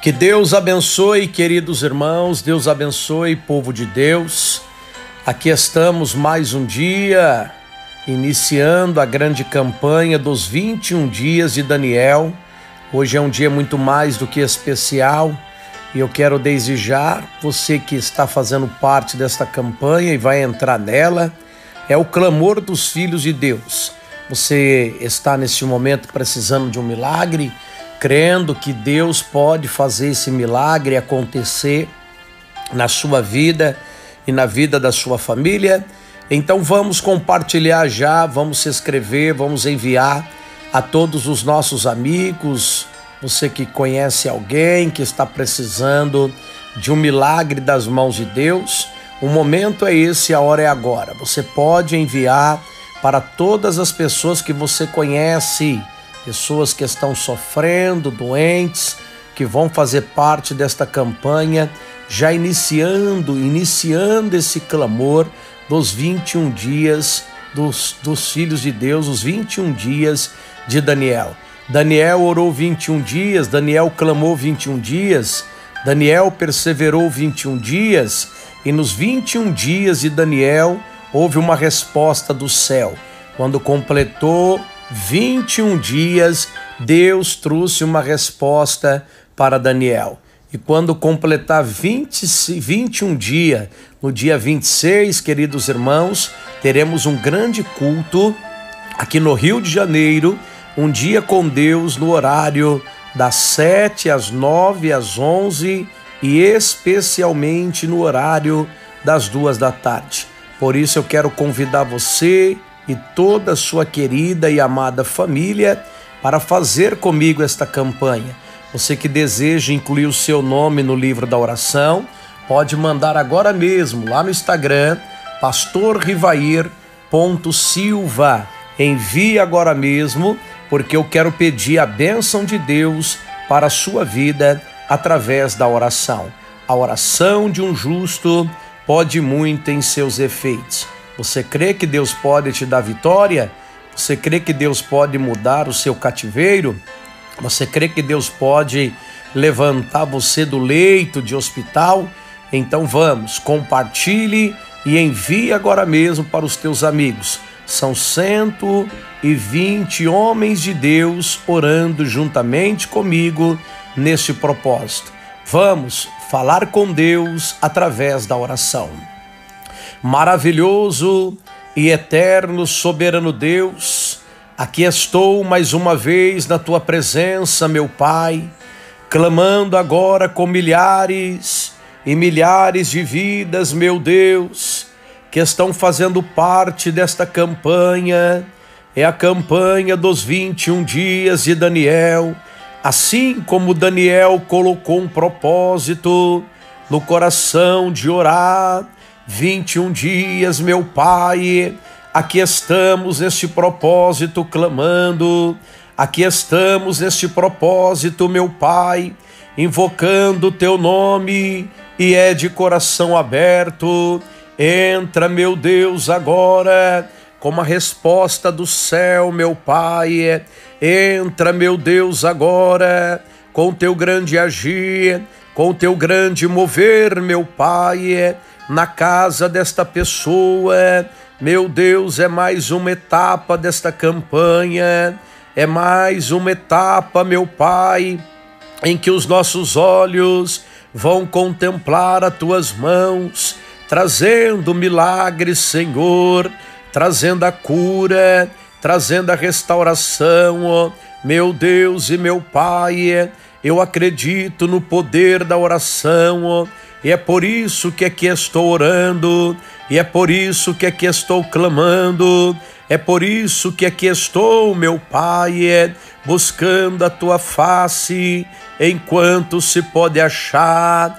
Que Deus abençoe, queridos irmãos, Deus abençoe, povo de Deus. Aqui estamos mais um dia, iniciando a grande campanha dos 21 dias de Daniel. Hoje é um dia muito mais do que especial e eu quero desde já, você que está fazendo parte desta campanha e vai entrar nela, é o clamor dos filhos de Deus. Você está neste momento precisando de um milagre, crendo que Deus pode fazer esse milagre acontecer na sua vida e na vida da sua família. Então vamos compartilhar já, vamos se inscrever, vamos enviar a todos os nossos amigos, você que conhece alguém que está precisando de um milagre das mãos de Deus. O momento é esse, a hora é agora. Você pode enviar para todas as pessoas que você conhece, pessoas que estão sofrendo, doentes, que vão fazer parte desta campanha, já iniciando esse clamor dos 21 dias dos filhos de Deus, os 21 dias de Daniel. Daniel orou 21 dias, Daniel clamou 21 dias, Daniel perseverou 21 dias, e nos 21 dias de Daniel houve uma resposta do céu. Quando completou 21 dias, Deus trouxe uma resposta para Daniel. E quando completar 21 dias, no dia 26, queridos irmãos, teremos um grande culto aqui no Rio de Janeiro, um dia com Deus no horário das 7 às 9 às 11 e especialmente no horário das 2 da tarde. Por isso eu quero convidar você e toda a sua querida e amada família para fazer comigo esta campanha. Você que deseja incluir o seu nome no livro da oração, pode mandar agora mesmo lá no Instagram, pastorrivair.silva. Envie agora mesmo, porque eu quero pedir a bênção de Deus para a sua vida através da oração. A oração de um justo pode muito em seus efeitos. Você crê que Deus pode te dar vitória? Você crê que Deus pode mudar o seu cativeiro? Você crê que Deus pode levantar você do leito de hospital? Então vamos, compartilhe e envie agora mesmo para os teus amigos. São 120 homens de Deus orando juntamente comigo neste propósito. Vamos falar com Deus através da oração. Maravilhoso e eterno soberano Deus, aqui estou mais uma vez na tua presença, meu Pai, clamando agora com milhares e milhares de vidas, meu Deus, que estão fazendo parte desta campanha. É a campanha dos 21 dias de Daniel. Assim como Daniel colocou um propósito no coração de orar 21 dias, meu Pai, aqui estamos neste propósito clamando, aqui estamos neste propósito, meu Pai, invocando o teu nome, e é de coração aberto. Entra, meu Deus, agora com uma resposta do céu, meu Pai. Entra, meu Deus, agora com o teu grande agir, com o teu grande mover, meu Pai, na casa desta pessoa. Meu Deus, é mais uma etapa desta campanha, é mais uma etapa, meu Pai, em que os nossos olhos vão contemplar as tuas mãos, trazendo milagres, Senhor, trazendo a cura, trazendo a restauração, ó, meu Deus e meu Pai. Eu acredito no poder da oração, ó, e é por isso que aqui estou orando, e é por isso que aqui estou clamando, é por isso que aqui estou, meu Pai, buscando a tua face enquanto se pode achar.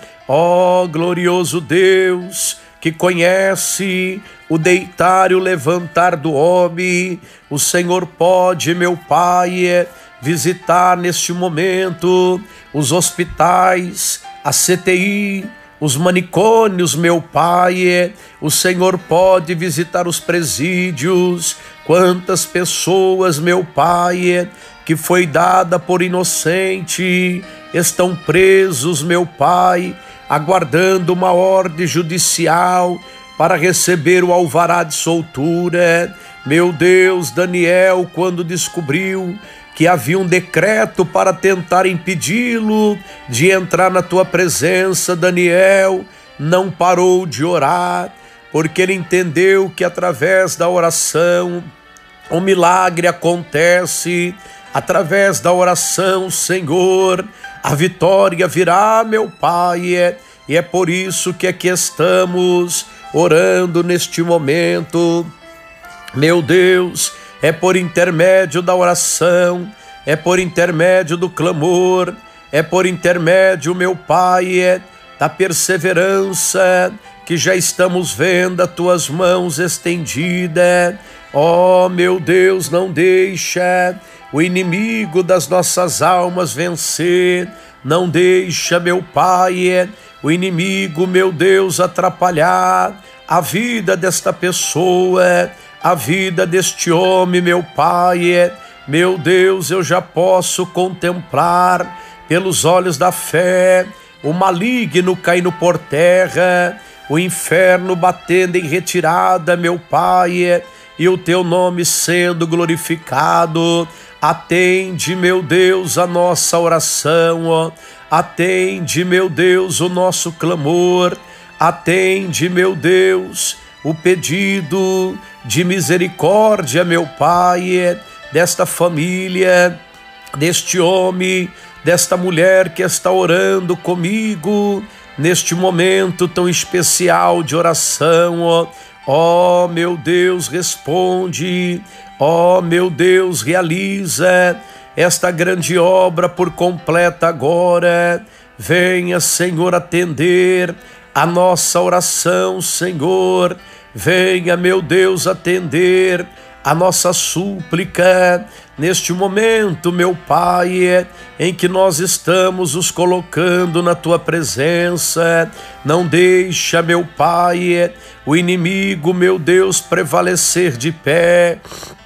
Ó glorioso Deus, que conhece o deitar e o levantar do homem, o Senhor pode, meu Pai, visitar neste momento os hospitais, a CTI, os manicômios, meu Pai. O Senhor pode visitar os presídios. Quantas pessoas, meu Pai, que foi dada por inocente estão presos, meu Pai, aguardando uma ordem judicial para receber o alvará de soltura. Meu Deus, Daniel, quando descobriu que havia um decreto para tentar impedi-lo de entrar na tua presença, Daniel não parou de orar, porque ele entendeu que através da oração o milagre acontece. Através da oração, Senhor, a vitória virá, meu Pai, e é por isso que aqui estamos orando neste momento. Meu Deus, é por intermédio da oração, é por intermédio do clamor, é por intermédio, meu Pai, da perseverança, que já estamos vendo as tuas mãos estendidas. Oh, meu Deus, não deixa o inimigo das nossas almas vencer, não deixa, meu Pai, o inimigo, meu Deus, atrapalhar a vida desta pessoa, a vida deste homem, meu Pai. Meu Deus, eu já posso contemplar pelos olhos da fé o maligno caindo por terra, o inferno batendo em retirada, meu Pai, e o teu nome sendo glorificado. Atende, meu Deus, a nossa oração, atende, meu Deus, o nosso clamor, atende, meu Deus, o pedido de misericórdia, meu Pai, desta família, deste homem, desta mulher que está orando comigo neste momento tão especial de oração. Oh, meu Deus, responde. Oh, meu Deus, realiza esta grande obra por completa agora. Venha, Senhor, atender a nossa oração, Senhor. Venha, meu Deus, atender a nossa súplica neste momento, meu Pai, em que nós estamos nos colocando na Tua presença. Não deixa, meu Pai, o inimigo, meu Deus, prevalecer de pé.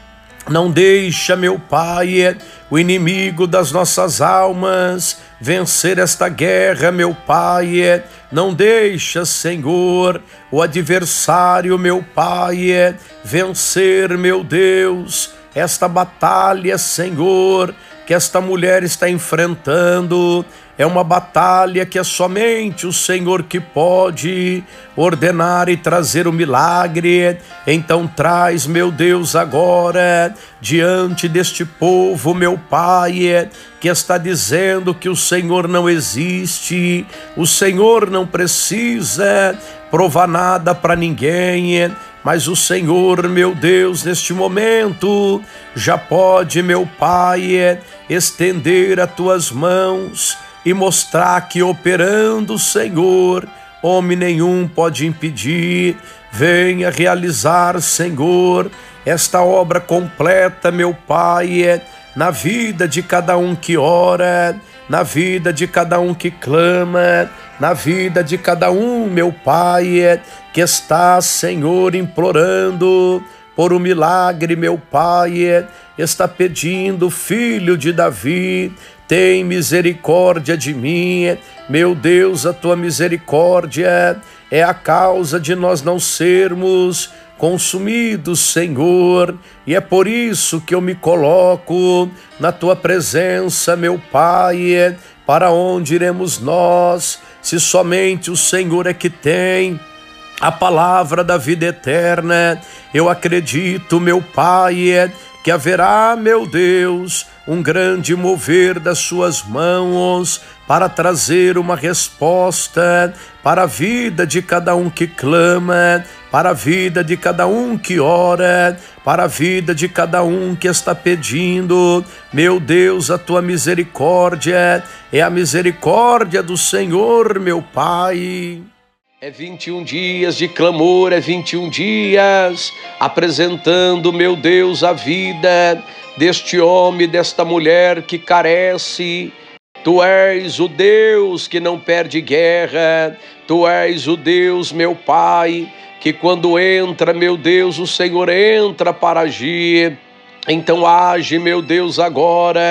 Não deixa, meu Pai, o inimigo das nossas almas vencer esta guerra, meu Pai. Não deixa, Senhor, o adversário, meu Pai, vencer, meu Deus, esta batalha, Senhor, que esta mulher está enfrentando. É uma batalha que é somente o Senhor que pode ordenar e trazer o milagre. Então traz, meu Deus, agora, diante deste povo, meu Pai, que está dizendo que o Senhor não existe, o Senhor não precisa provar nada para ninguém, mas o Senhor, meu Deus, neste momento, já pode, meu Pai, estender as tuas mãos e mostrar que operando, Senhor, homem nenhum pode impedir. Venha realizar, Senhor, esta obra completa, meu Pai, na vida de cada um que ora, na vida de cada um que clama, na vida de cada um, meu Pai, que está, Senhor, implorando por um milagre, meu Pai, está pedindo, Filho de Davi, tem misericórdia de mim. Meu Deus, a tua misericórdia é a causa de nós não sermos consumidos, Senhor, e é por isso que eu me coloco na tua presença, meu Pai. Para onde iremos nós, se somente o Senhor é que tem a palavra da vida eterna? Eu acredito, meu Pai, que haverá, meu Deus, um grande mover das suas mãos para trazer uma resposta para a vida de cada um que clama, para a vida de cada um que ora, para a vida de cada um que está pedindo. Meu Deus, a tua misericórdia é a misericórdia do Senhor, meu Pai. É 21 dias de clamor, é 21 dias apresentando, meu Deus, a vida deste homem, desta mulher que carece. Tu és o Deus que não perde guerra, Tu és o Deus, meu Pai, que quando entra, meu Deus, o Senhor entra para agir. Então age, meu Deus, agora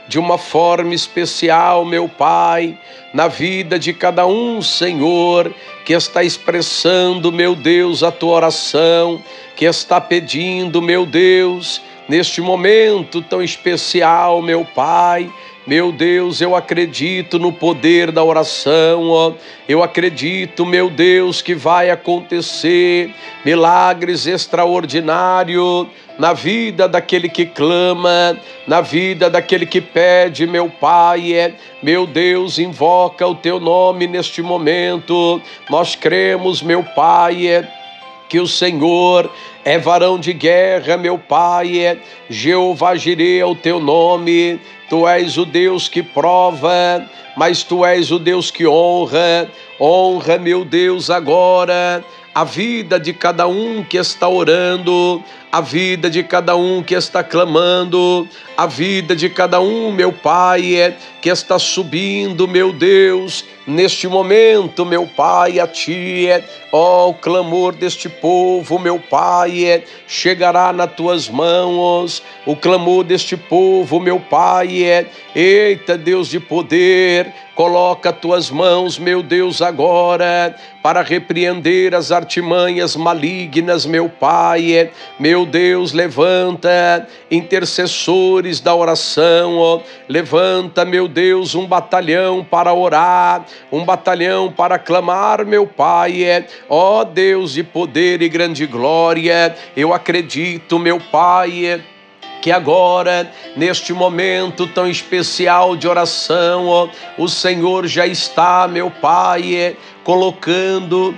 de uma forma especial, meu Pai, na vida de cada um, Senhor, que está expressando, meu Deus, a tua oração, que está pedindo, meu Deus, neste momento tão especial, meu Pai. Meu Deus, eu acredito no poder da oração, ó. Eu acredito, meu Deus, que vai acontecer milagres extraordinários na vida daquele que clama, na vida daquele que pede, meu Pai. Meu Deus, invoca o teu nome neste momento. Nós cremos, meu Pai, que o Senhor é varão de guerra, meu Pai. Jeová Jireh é o teu nome. Tu és o Deus que prova, mas tu és o Deus que honra. Honra, meu Deus, agora a vida de cada um que está orando, a vida de cada um que está clamando, a vida de cada um, meu Pai, que está subindo, meu Deus, neste momento, meu Pai, a Ti, ó, o clamor deste povo, meu Pai, chegará nas Tuas mãos, o clamor deste povo, meu Pai, eita, Deus de poder, coloca as Tuas mãos, meu Deus, agora, para repreender as artimanhas malignas, meu Pai. Meu Deus, levanta intercessores da oração, ó. Levanta, meu Deus, um batalhão para orar, um batalhão para clamar, meu Pai. Ó Deus de poder e grande glória, eu acredito, meu Pai, que agora, neste momento tão especial de oração, ó, o Senhor já está, meu Pai, colocando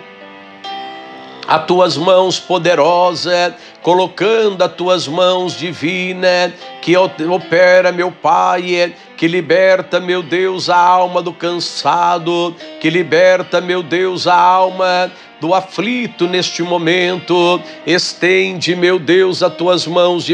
as tuas mãos poderosas, colocando as tuas mãos divinas, que opera, meu Pai, que liberta, meu Deus, a alma do cansado, que liberta, meu Deus, a alma do aflito neste momento. Estende, meu Deus, as tuas mãos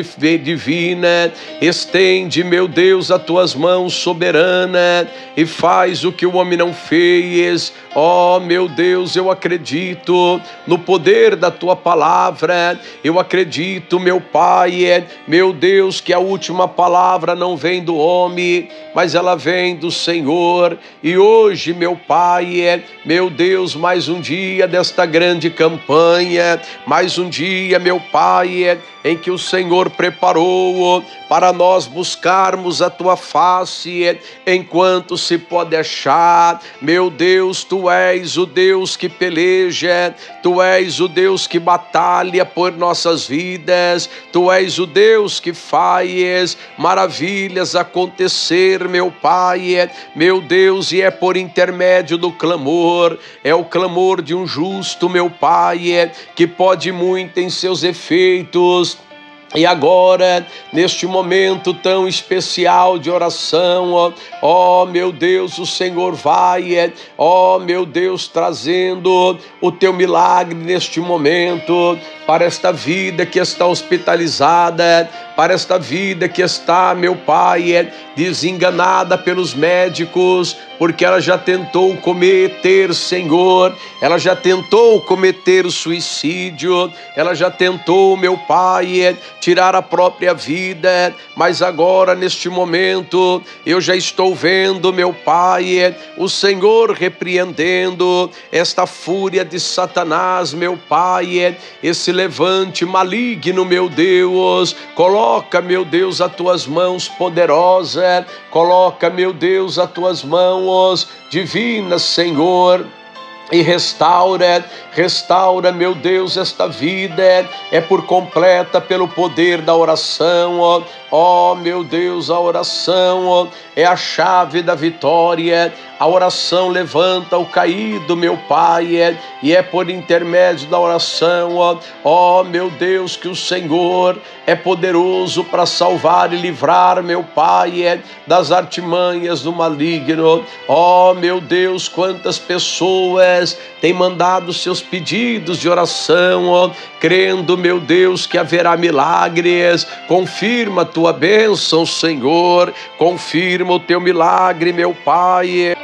divina, estende, meu Deus, as tuas mãos soberana e faz o que o homem não fez. Ó, meu Deus, eu acredito no poder da tua palavra, eu acredito, meu Pai, meu Deus, que a última palavra não vem do homem, mas ela vem do Senhor. E hoje, meu Pai, meu Deus, mais um dia desta grande campanha, mais um dia, meu Pai, em que o Senhor preparou para nós buscarmos a tua face enquanto se pode achar. Meu Deus, tu és o Deus que peleja, tu és o Deus que batalha por nossas vidas, tu és o Deus que faz maravilhas acontecer, meu Pai, meu Deus, e é por intermédio do clamor, é o clamor de um justo, meu Pai, que pode muito em seus efeitos. E agora, neste momento tão especial de oração, ó meu Deus, o Senhor vai, ó meu Deus, trazendo o teu milagre neste momento, para esta vida que está hospitalizada, para esta vida que está, meu Pai, desenganada pelos médicos, porque ela já tentou cometer, Senhor, ela já tentou cometer o suicídio, ela já tentou, meu Pai, tirar a própria vida, mas agora, neste momento, eu já estou vendo, meu Pai, o Senhor repreendendo esta fúria de Satanás, meu Pai, esse levante maligno, meu Deus. Coloca, meu Deus, as tuas mãos poderosas, coloca, meu Deus, as tuas mãos divinas, Senhor, e restaura, meu Deus, esta vida é por completa pelo poder da oração, ó meu Deus, a oração é a chave da vitória, a oração levanta o caído, meu Pai, e é por intermédio da oração, ó meu Deus, que o Senhor é poderoso para salvar e livrar, meu Pai, das artimanhas do maligno. Ó meu Deus, quantas pessoas têm mandado seus pedidos de oração, crendo, meu Deus, que haverá milagres. Confirma a tua bênção, Senhor, confirma o teu milagre, meu Pai.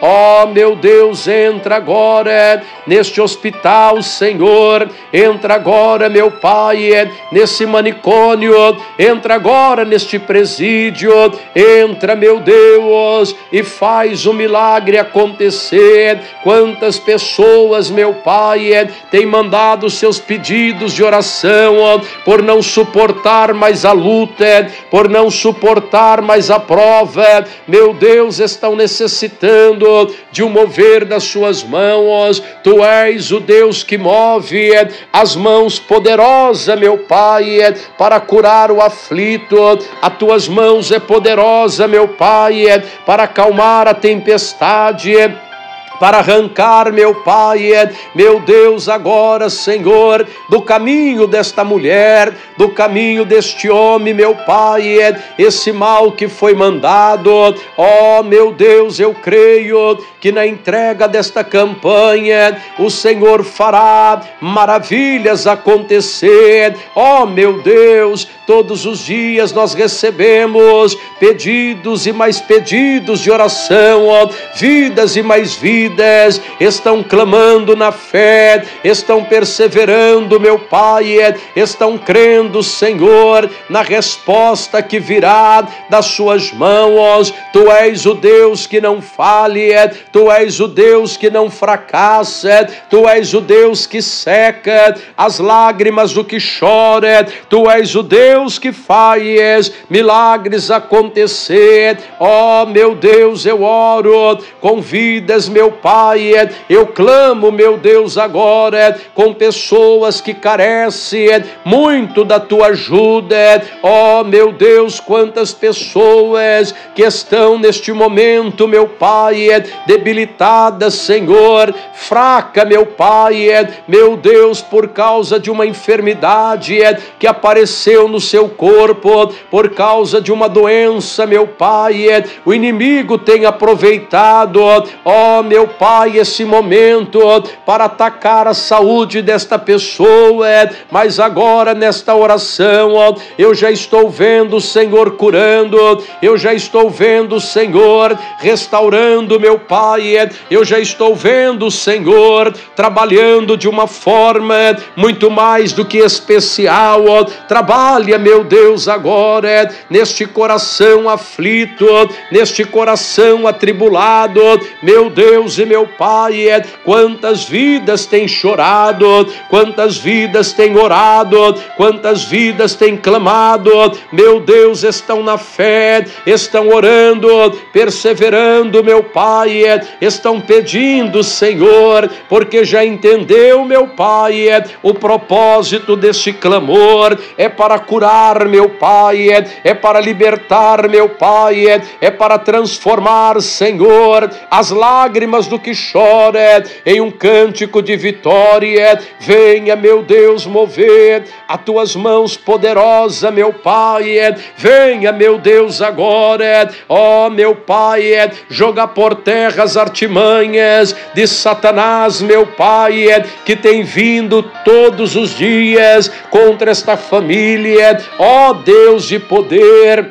Ó meu Deus, entra agora neste hospital, Senhor. Entra agora, meu Pai, nesse manicômio. Entra agora neste presídio. Entra, meu Deus, e faz o milagre acontecer. Quantas pessoas, meu Pai, têm mandado seus pedidos de oração por não suportar mais a luta, por não suportar mais a prova. Meu Deus, estão necessitando de um mover das suas mãos. Tu és o Deus que move as mãos poderosas, meu Pai, para curar o aflito. As tuas mãos é poderosa, meu Pai, para acalmar a tempestade, para arrancar, meu Pai, meu Deus, agora, Senhor, do caminho desta mulher, do caminho deste homem, meu Pai, esse mal que foi mandado. Ó, meu Deus, eu creio que na entrega desta campanha o Senhor fará maravilhas acontecer. Ó, meu Deus, todos os dias nós recebemos pedidos e mais pedidos de oração, ó, vidas e mais vidas estão clamando na fé, estão perseverando, meu Pai, estão crendo, Senhor, na resposta que virá das suas mãos. Tu és o Deus que não fale, Tu és o Deus que não fracassa, Tu és o Deus que seca as lágrimas do que chora, Tu és o Deus que faz milagres acontecer. Ó, meu Deus, eu oro com vidas, meu Pai, eu clamo, meu Deus, agora com pessoas que carecem muito da Tua ajuda. Ó, meu Deus, quantas pessoas que estão neste momento, meu Pai, debilitadas, Senhor, fraca, meu Pai, meu Deus, por causa de uma enfermidade que apareceu no seu corpo, por causa de uma doença, meu Pai, o inimigo tem aproveitado, ó, meu Pai, esse momento para atacar a saúde desta pessoa, mas agora nesta oração, eu já estou vendo o Senhor curando, eu já estou vendo o Senhor restaurando, meu Pai, eu já estou vendo o Senhor trabalhando de uma forma muito mais do que especial. Trabalha, meu Deus, agora neste coração aflito, neste coração atribulado, meu Deus e meu Pai, quantas vidas têm chorado, quantas vidas têm orado, quantas vidas têm clamado, meu Deus, estão na fé, estão orando, perseverando, meu Pai, estão pedindo, Senhor, porque já entendeu, meu Pai, o propósito deste clamor é para curar, meu Pai, é para libertar, meu Pai, é para transformar, Senhor, as lágrimas do que chora em um cântico de vitória. Venha, meu Deus, mover as tuas mãos poderosas, meu Pai, venha, meu Deus, agora, ó, meu Pai, jogar por terra as artimanhas de Satanás, meu Pai, que tem vindo todos os dias contra esta família. Ó Deus de poder,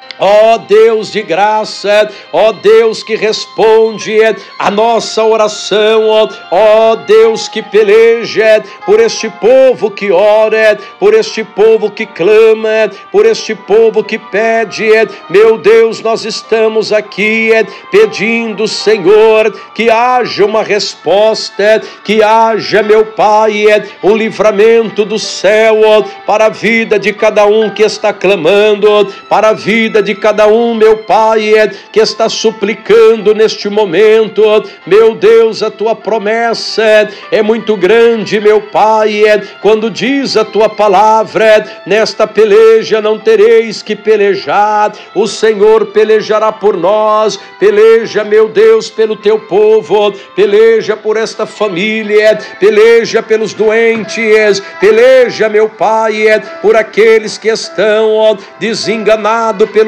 ó Deus de graça, ó Deus que responde a nossa oração, ó Deus que peleja por este povo que ora, por este povo que clama, por este povo que pede. Meu Deus, nós estamos aqui pedindo, Senhor, que haja uma resposta, que haja, meu Pai, um livramento do céu para a vida de cada um que está clamando, para a vida de cada um, meu Pai, que está suplicando neste momento. Meu Deus, a Tua promessa é muito grande, meu Pai, quando diz a Tua palavra: nesta peleja não tereis que pelejar, o Senhor pelejará por nós. Peleja, meu Deus, pelo Teu povo, peleja por esta família, peleja pelos doentes, peleja, meu Pai, por aqueles que estão desenganados pelos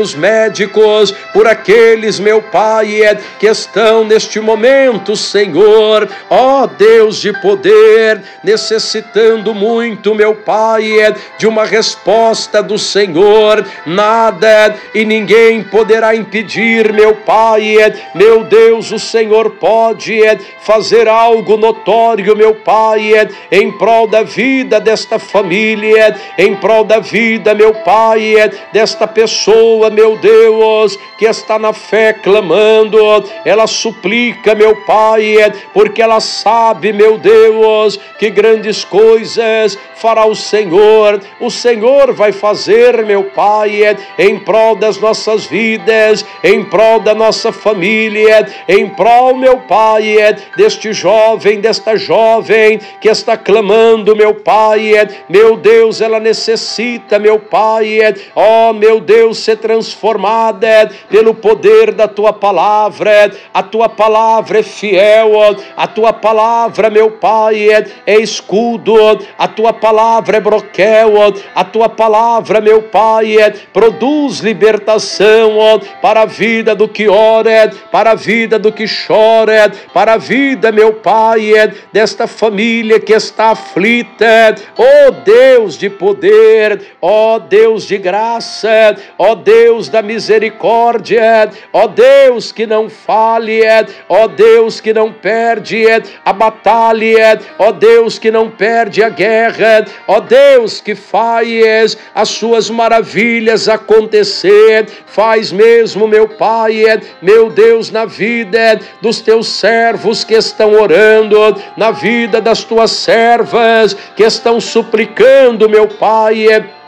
os médicos, por aqueles, meu Pai, que estão neste momento, Senhor, ó Deus de poder, necessitando muito, meu Pai, de uma resposta do Senhor. Nada e ninguém poderá impedir, meu Pai, meu Deus, o Senhor pode fazer algo notório, meu Pai, em prol da vida desta família, em prol da vida, meu Pai, desta pessoa, meu Deus, que está na fé clamando. Ela suplica, meu Pai, porque ela sabe, meu Deus, que grandes coisas fará o Senhor. O Senhor vai fazer, meu Pai, em prol das nossas vidas, em prol da nossa família, em prol, meu Pai, deste jovem, desta jovem que está clamando, meu Pai, meu Deus, ela necessita, meu Pai, ó meu Deus, ser transformada pelo poder da Tua palavra. A Tua palavra é fiel, a Tua palavra, meu Pai, é escudo, a Tua palavra é broquel, a Tua palavra, meu Pai, produz libertação para a vida do que ora, para a vida do que chora, para a vida, meu Pai, desta família que está aflita. Ó Deus de poder, ó Deus de graça, ó Deus da misericórdia, ó Deus que não fale, ó Deus que não perde a batalha, ó Deus que não perde a guerra, ó Deus que faz as suas maravilhas acontecer. Faz mesmo, meu Pai, meu Deus, na vida dos Teus servos que estão orando, na vida das Tuas servas que estão suplicando, meu Pai,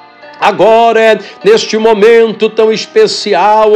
agora, neste momento tão especial,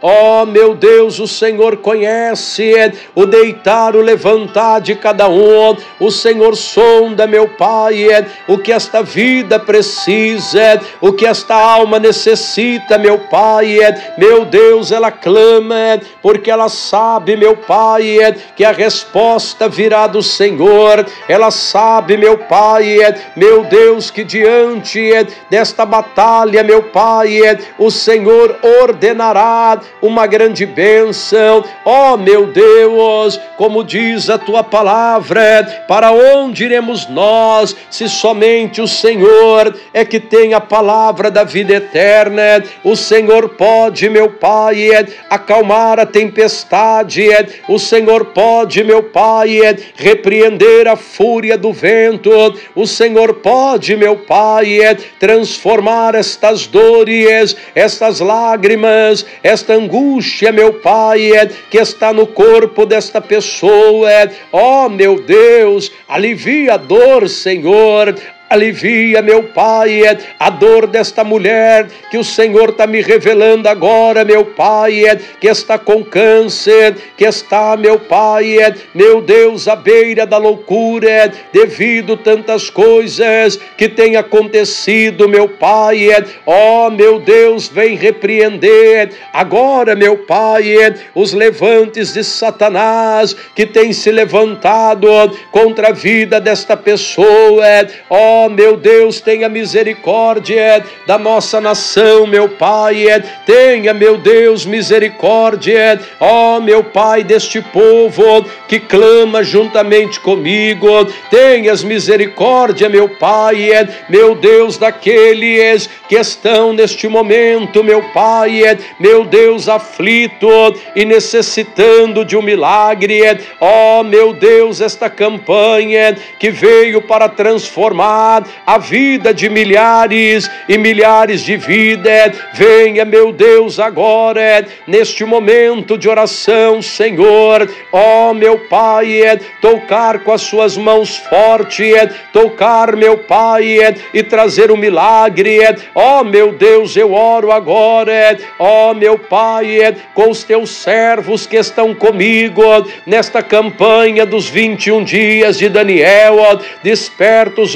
ó meu Deus, o Senhor conhece o deitar, o levantar de cada um. O Senhor sonda, meu Pai, o que esta vida precisa, o que esta alma necessita, meu Pai. Meu Deus, ela clama, porque ela sabe, meu Pai, que a resposta virá do Senhor. Ela sabe, meu Pai, meu Deus, que diante desta batalha, meu Pai, o Senhor ordenará uma grande bênção. Ó meu Deus, como diz a Tua palavra, para onde iremos nós, se somente o Senhor é que tem a palavra da vida eterna? O Senhor pode, meu Pai, acalmar a tempestade. O Senhor pode, meu Pai, repreender a fúria do vento. O Senhor pode, meu Pai, transformar estas dores, estas lágrimas, esta angústia, meu Pai, que está no corpo desta pessoa. Ó meu Deus, alivia a dor, Senhor. Alivia, meu Pai, a dor desta mulher que o Senhor está me revelando agora, meu Pai, que está com câncer, que está, meu Pai, meu Deus, à beira da loucura, devido a tantas coisas que têm acontecido, meu Pai. Ó, meu Deus, vem repreender agora, meu Pai, os levantes de Satanás que tem se levantado contra a vida desta pessoa. Ó, meu Deus, tenha misericórdia da nossa nação, meu Pai. Tenha, meu Deus, misericórdia, ó, meu Pai, deste povo que clama juntamente comigo. Tenhas misericórdia, meu Pai, meu Deus, daqueles que estão neste momento, meu Pai, meu Deus, aflito e necessitando de um milagre. Ó, meu Deus, esta campanha que veio para transformar a vida de milhares e milhares de vidas, venha, meu Deus, agora, neste momento de oração, Senhor, ó, meu Pai, tocar com as suas mãos fortes, tocar, meu Pai, e trazer um milagre. Ó, meu Deus, eu oro agora, ó, meu Pai, com os Teus servos que estão comigo, nesta campanha dos 21 dias de Daniel. Desperta os obreiros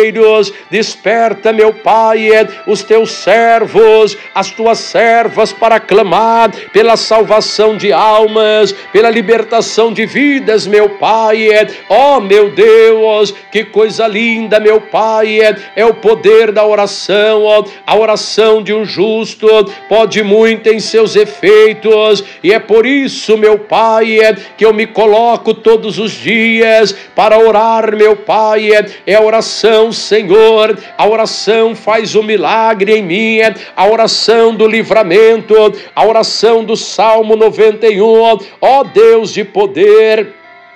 guerreiros, desperta, meu Pai, os teus servos, as tuas servas, para clamar pela salvação de almas, pela libertação de vidas, meu Pai. Ó, meu Deus, que coisa linda, meu Pai, é o poder da oração. A oração de um justo pode muito em seus efeitos, e é por isso, meu Pai, que eu me coloco todos os dias para orar, meu Pai. É a oração, Senhor, a oração faz o milagre em mim, a oração do livramento, a oração do Salmo 91, ó Deus de poder,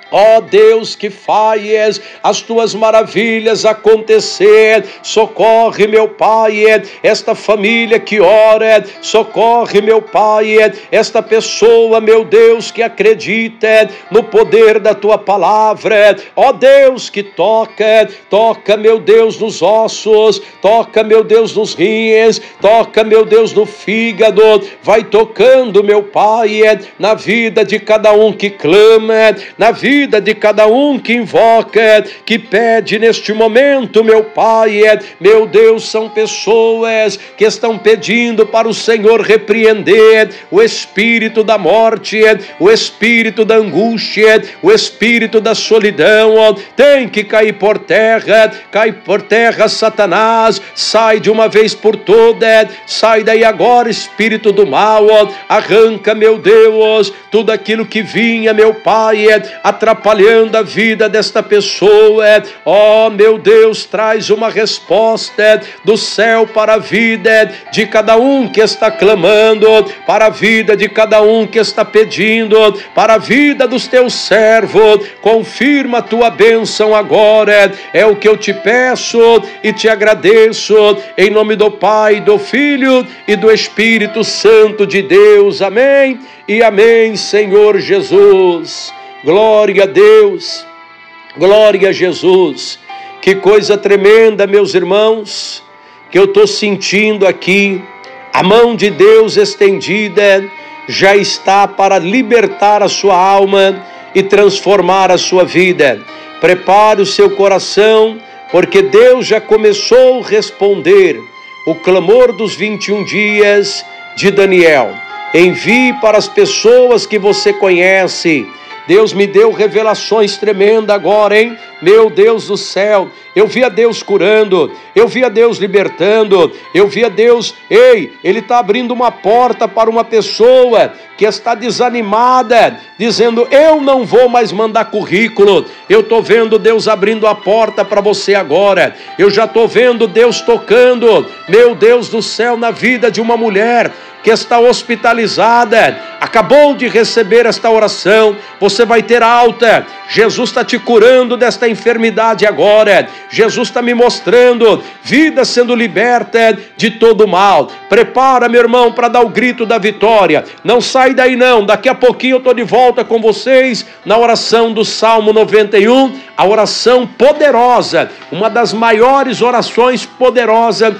ó Deus que faz as tuas maravilhas acontecer, socorre, meu Pai, esta família que ora, socorre, meu Pai, esta pessoa, meu Deus, que acredita no poder da tua palavra, ó Deus que toca, meu Deus, nos ossos, toca, meu Deus, nos rins, toca, meu Deus, no fígado, vai tocando, meu Pai, na vida de cada um que clama, na vida de cada um que invoca, que pede neste momento, meu Pai. Meu Deus, são pessoas que estão pedindo para o Senhor repreender o espírito da morte, o espírito da angústia, o espírito da solidão. Tem que cair por terra, cai por terra, Satanás, sai de uma vez por todas, sai daí agora, espírito do mal, arranca, meu Deus, tudo aquilo que vinha, meu Pai, atrapalhando a vida desta pessoa. Ó, meu Deus, traz uma resposta do céu para a vida de cada um que está clamando, para a vida de cada um que está pedindo, para a vida dos teus servos. Confirma a tua bênção agora, é o que eu te peço e te agradeço, em nome do Pai, do Filho e do Espírito Santo de Deus. Amém e amém, Senhor Jesus. Glória a Deus, glória a Jesus. Que coisa tremenda, meus irmãos, que eu estou sentindo aqui. A mão de Deus estendida já está para libertar a sua alma e transformar a sua vida. Prepare o seu coração, porque Deus já começou a responder o clamor dos 21 dias de Daniel. Envie para as pessoas que você conhece. Deus me deu revelações tremendas agora, hein? Meu Deus do céu, eu vi a Deus curando, eu vi a Deus libertando, eu vi a Deus, Ele está abrindo uma porta para uma pessoa que está desanimada, dizendo, eu não vou mais mandar currículo. Eu estou vendo Deus abrindo a porta para você agora, eu já estou vendo Deus tocando, meu Deus do céu, na vida de uma mulher que está hospitalizada, acabou de receber esta oração, você vai ter alta. Jesus está te curando desta enfermidade agora. Jesus está me mostrando vida sendo liberta de todo mal. Prepara, meu irmão, para dar o grito da vitória. Não sai daí não, daqui a pouquinho eu estou de volta com vocês na oração do Salmo 91, a oração poderosa, uma das maiores orações poderosas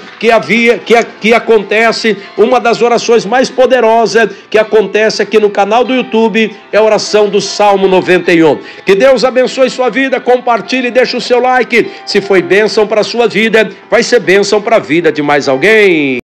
que acontece, uma das orações mais poderosas que acontece aqui no canal do YouTube, é a oração do Salmo 91. Que Deus abençoe sua vida, compartilhe e deixe o seu like. Se foi bênção para a sua vida, vai ser bênção para a vida de mais alguém.